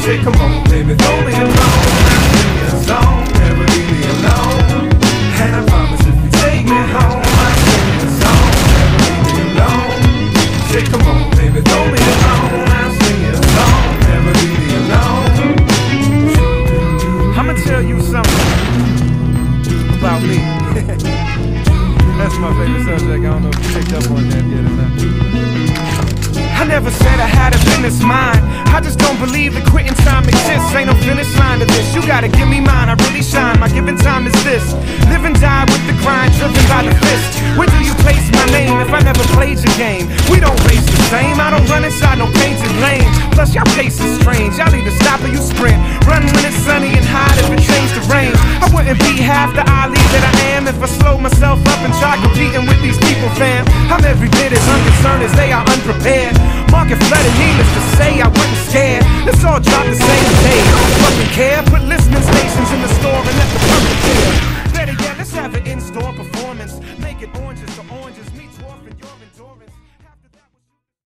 Say, come on, baby, throw me a bone. I'll sing you a song, never leave me alone. And I promise if you take me home, I'll sing you a song, never leave me alone. Say, come on, baby, throw me a bone. I'll sing you a song, never leave me alone. I'ma tell you something about me. That's my favorite subject. I don't know if you picked up on that yet or not. I never said I had a business mind. I just don't believe that quitting time exists. Ain't no finish line to this. You gotta give me mine, I really shine. My given time is this. Live and die with the grind, driven by the fist. Where do you place my name if I never played your game? We don't race the same. I don't run inside no painted lane. Plus y'all pace is strange. Y'all either stop or you sprint. Run when it's sunny and hot if it changed the rain. I wouldn't be half the Ali that I am if I slowed myself up and tried competing with these people, fam. I'm every bit as unconcerned as they are unprepared. Market flooded